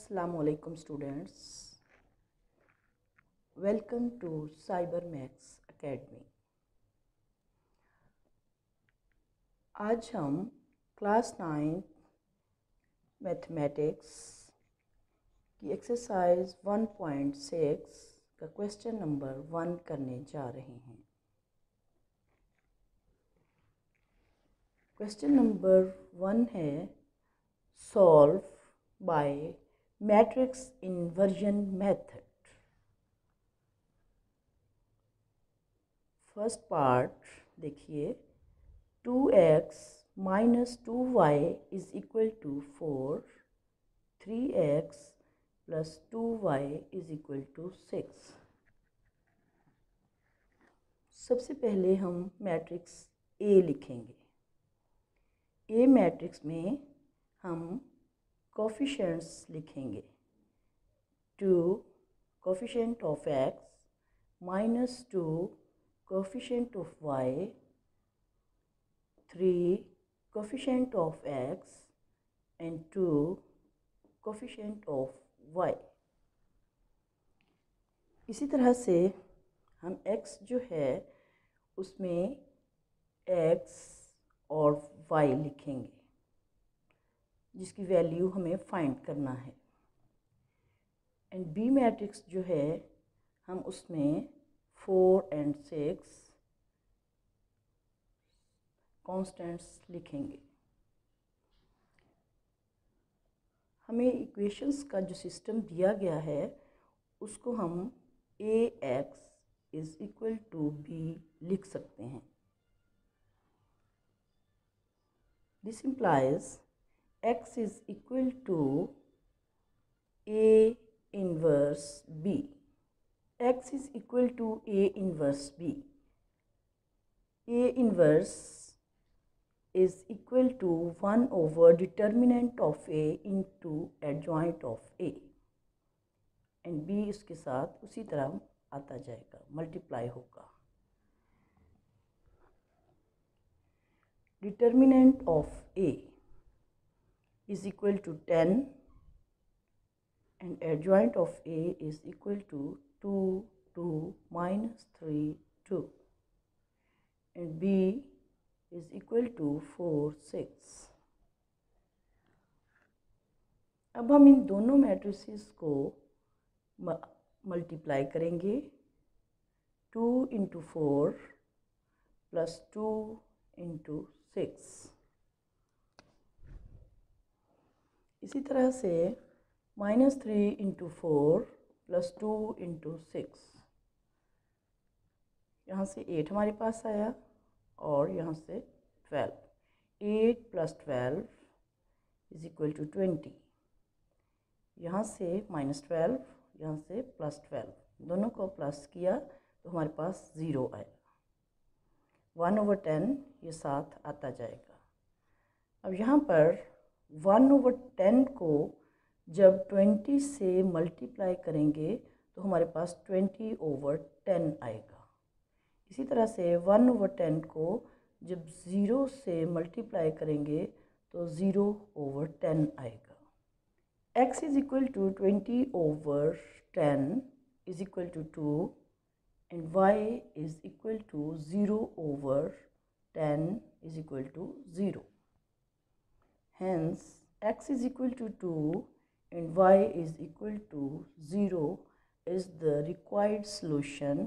Assalamualaikum students, welcome to CyberMax Academy। आज हम class 9 mathematics की एक्सरसाइज 1.6 का क्वेश्चन नंबर 1 करने जा रहे हैं। क्वेश्चन नंबर 1 है solve by matrix inversion method. First part देखिए, 2x minus 2y is equal to 4, 3x plus 2y is equal to 6। सबसे पहले हम मैट्रिक्स A लिखेंगे। A मैट्रिक्स में हम कोफिशिएंट्स लिखेंगे। 2 coefficient of x minus 2 coefficient of y, 3 coefficient of x and 2 coefficient of y। इसी तरह से हम x जो है उसमें x और y लिखेंगे जिसकी वैल्यू हमें फाइंड करना है। एंड बी मैट्रिक्स जो है हम उसमें 4 एंड 6 कॉन्स्टेंट्स लिखेंगे। हमें इक्वेशंस का जो सिस्टम दिया गया है उसको हम ax is equal to b लिख सकते हैं। This implies x is equal to a inverse b। x is equal to a inverse b। a inverse is equal to 1 over determinant of a into adjoint of a and b इसके साथ उसी तरह आता जाएगा, multiply होगा। Determinant of a is equal to 10 and adjoint of a is equal to 2, 2 minus 3, 2 and b is equal to 4, 6। अब हम इन दोनों मैट्रिसेस को मल्टीप्लाई करेंगे। 2 इंटू 4 प्लस 2 इंटू 6। इसी तरह से -3 इंटू 4 प्लस 2 इंटू 6। यहाँ से 8 हमारे पास आया और यहाँ से 12। 8 प्लस 12 इज इक्वल टू 20। यहाँ से -12, यहाँ से +12, दोनों को प्लस किया तो हमारे पास 0 आया। 1/10 ये साथ आता जाएगा। अब यहाँ पर 1/10 को जब 20 से मल्टीप्लाई करेंगे तो हमारे पास 20/10 आएगा। इसी तरह से 1/10 को जब 0 से मल्टीप्लाई करेंगे तो 0/10 आएगा। x is equal to 20/10 is equal to 2 and y is equal to 0/10 is equal to 0. Hence, x is equal to 2 and y is equal to 0 is the required solution.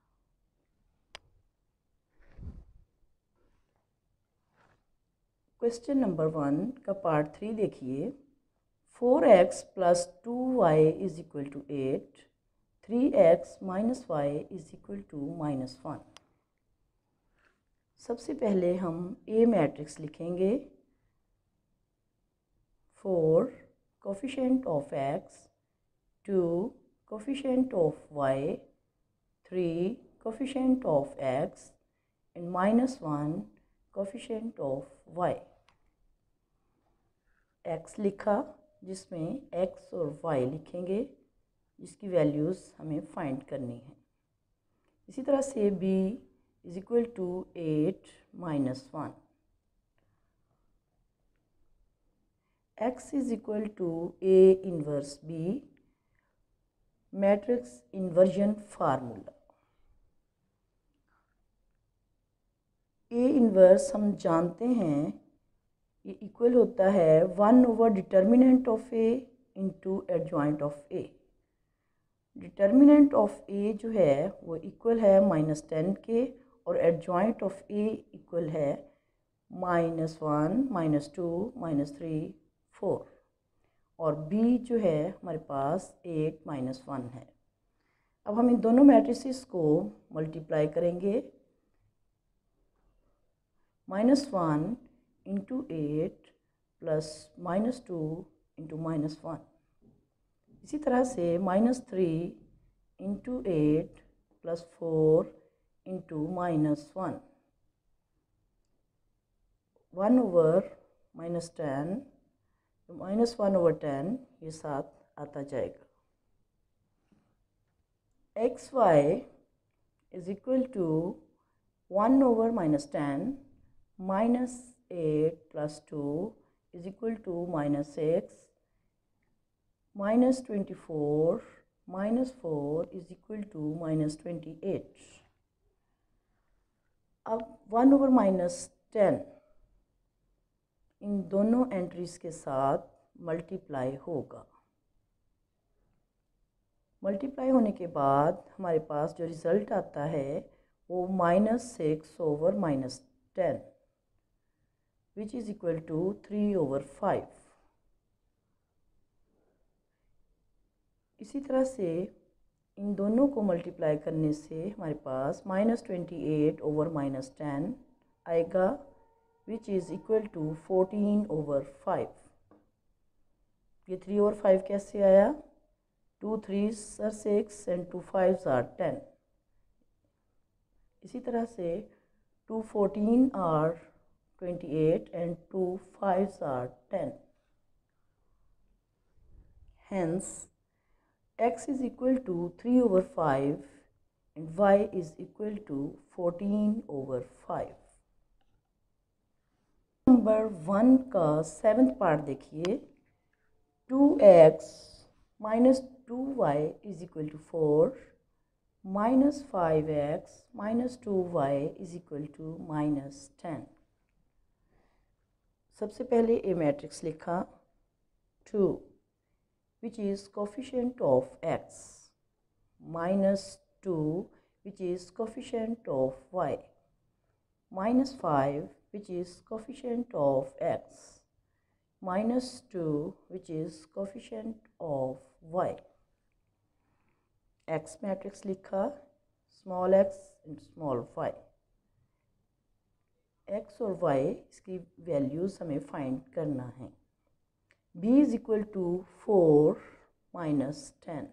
Question number 1 का part 3 देखिए। 4x plus 2y is equal to 8, 3x minus y is equal to -1। सबसे पहले हम A matrix लिखेंगे। 4 coefficient of x, 2 coefficient of y, 3 coefficient of x and -1 coefficient of y। x लिखा जिसमें x और y लिखेंगे जिसकी वैल्यूज़ हमें फाइंड करनी है। इसी तरह से b is equal to 8 - 1। x is equal to A inverse B, matrix inversion formula. A inverse हम जानते हैं ये इक्वल होता है 1 over determinant of A into adjoint of A. Determinant of A जो है वो इक्वल है -10 के, और एडजॉइंट ऑफ ए इक्वल है -1, -2, -3, 4, और बी जो है हमारे पास 8, -1 है। अब हम इन दोनों मैट्रिसेस को मल्टीप्लाई करेंगे। -1 इंटू 8 प्लस -2 इंटू -1। इसी तरह से -3 into 8 plus 4 into -1। 1 over -10, -1 over 10 ये साथ आता जाएगा। xy is equal to 1 over -10 -8 plus 2 is equal to -6, -24 -4 is equal to -28। अब 1 ओवर -10 इन दोनों एंट्रीज के साथ मल्टीप्लाई होगा। मल्टीप्लाई होने के बाद हमारे पास जो रिज़ल्ट आता है वो -6 over -10 which is equal to 3 over 5। इसी तरह से इन दोनों को मल्टीप्लाई करने से हमारे पास -28 ओवर -10 आएगा which is equal to 14 over 5। ये 3 ओवर 5 कैसे आया? 2 3s are 6 and 2 5s are 10। इसी तरह से 2 14 are 28 and 2 5s are 10। Hence x is equal to 3 over 5 and y is equal to 14 over 5। Number 1 का 7th पार्ट देखिए। 2x minus 2y is equal to 4, minus 5x minus 2y is equal to -10। सबसे पहले A matrix लिखा 2 which is coefficient of x, -2 which is coefficient of y, -5 which is coefficient of x, -2 which is coefficient of y। x matrix लिखा, small x and small y। x और y इसकी values हमें find करना है। b is equal to 4 -10।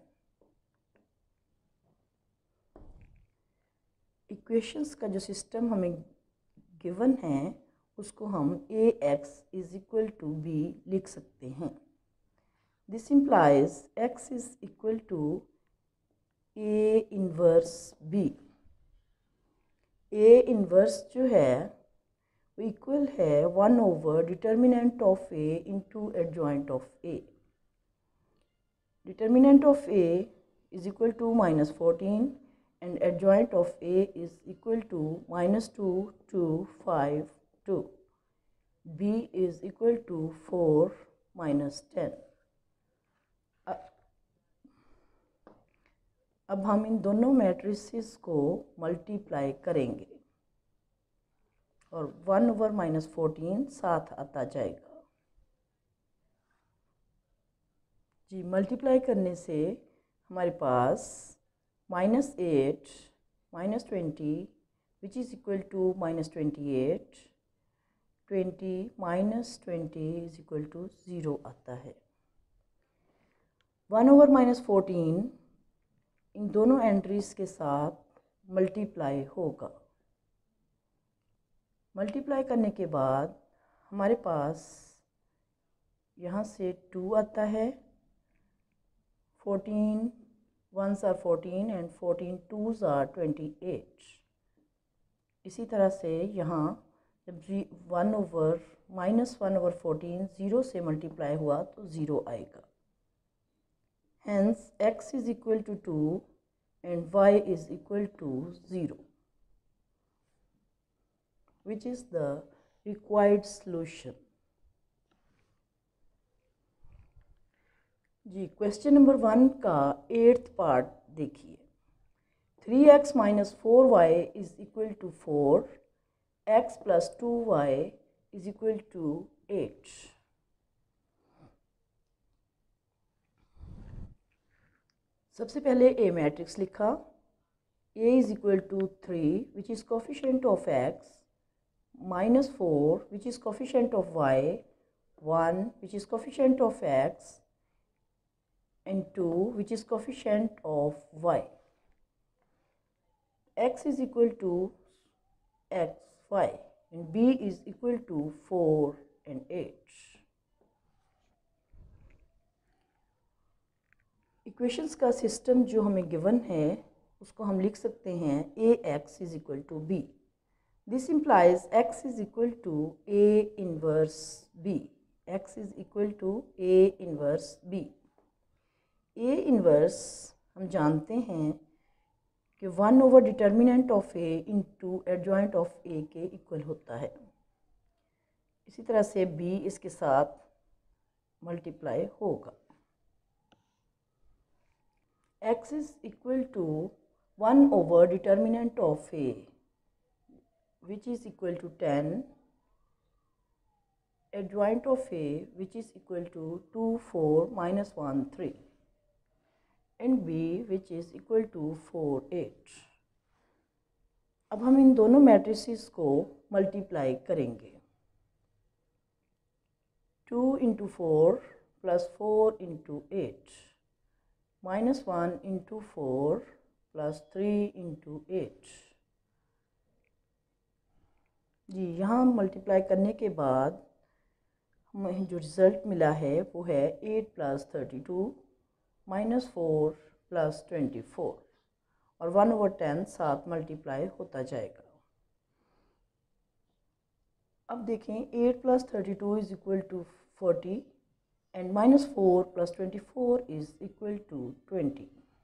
Equations का जो system हमें given है उसको हम ax is equal to b लिख सकते हैं। This implies x is equal to a inverse b। a inverse जो है वो इक्वल है 1 over determinant of a into adjoint of a। Determinant of a is equal to -14 and adjoint of a is equal to -2 2 5 2। b is equal to 4 -10। अब हम इन दोनों matrices को multiply करेंगे और 1 ओवर -14 साथ आता जाएगा। जी, मल्टीप्लाई करने से हमारे पास -8 -20 which is equal to -28, 20 -20 is equal to 0 आता है। 1 ओवर -14 इन दोनों एंट्रीज के साथ मल्टीप्लाई होगा। मल्टीप्लाई करने के बाद हमारे पास यहाँ से 2 आता है, 14 1s are 14 and 14 2s are 28। इसी तरह से यहाँ जब 1 ओवर -1/14 ज़ीरो से मल्टीप्लाई हुआ तो ज़ीरो आएगा। Hence x is equal to 2 and y is equal to 0, which is the required solution. जी, क्वेश्चन नंबर 1 का 8th पार्ट देखिए। 3x - 4y is equal to 4, x + 2y is equal to 8। सबसे पहले A matrix लिखा। a is equal to 3 which is coefficient of x, -4 which is coefficient of y, 1 which is coefficient of x, and 2 which is coefficient of y. X is equal to xy and b is equal to 4 and 8. Equations का system जो हमें given है उसको हम लिख सकते हैं ax is equal to b. This implies x is equal to a inverse b. X is equal to a inverse b. A inverse हम जानते हैं कि 1 determinant of A into adjoint of A के इक्वल होता है। इसी तरह से बी इसके साथ मल्टीप्लाई होगा। X is equal to 1 determinant of A which is equal to 10, adjoint of A which is equal to 2 4 -1 3 and b which is equal to 4 8। अब हम इन दोनों मैट्रिसेस को मल्टीप्लाई करेंगे। 2 × 4 + 4 × 8 -1 × 4 + 3 × 8। जी, यहाँ मल्टीप्लाई करने के बाद हमें जो रिज़ल्ट मिला है वो है 8 + 32 -4 + 24 और 1/10 साथ मल्टीप्लाई होता जाएगा। अब देखें 8 + 32 is equal to 40 and -4 + 24 is equal to 20।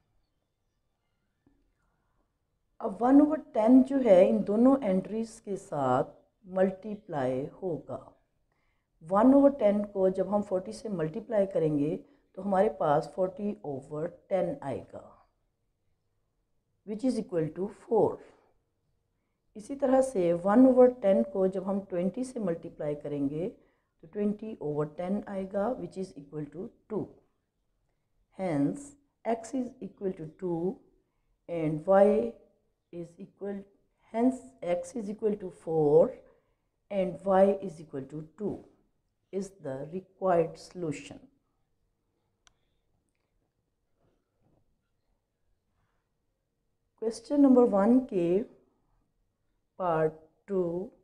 अब 1/10 जो है इन दोनों एंट्रीज के साथ मल्टीप्लाई होगा। 1/10 को जब हम 40 से मल्टीप्लाई करेंगे तो हमारे पास 40/10 आएगा विच इज़ इक्वल टू 4। इसी तरह से 1/10 को जब हम 20 से मल्टीप्लाई करेंगे तो 20/10 आएगा which is equal to 2। Hence x is equal to 2 and y is equal, hence x is equal to 4 and y is equal to 2 is the required solution. Question number 1 के पार्ट 2,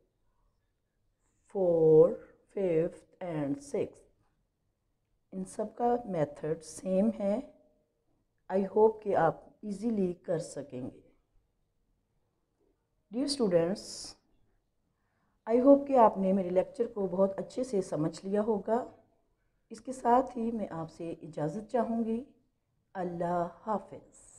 4, 5th एंड 6th इन सब का method same है। I hope कि आप easily कर सकेंगे। Dear students, I hope कि आपने मेरे लेक्चर को बहुत अच्छे से समझ लिया होगा। इसके साथ ही मैं आपसे इजाज़त चाहूँगी। अल्लाह हाफ़िज़।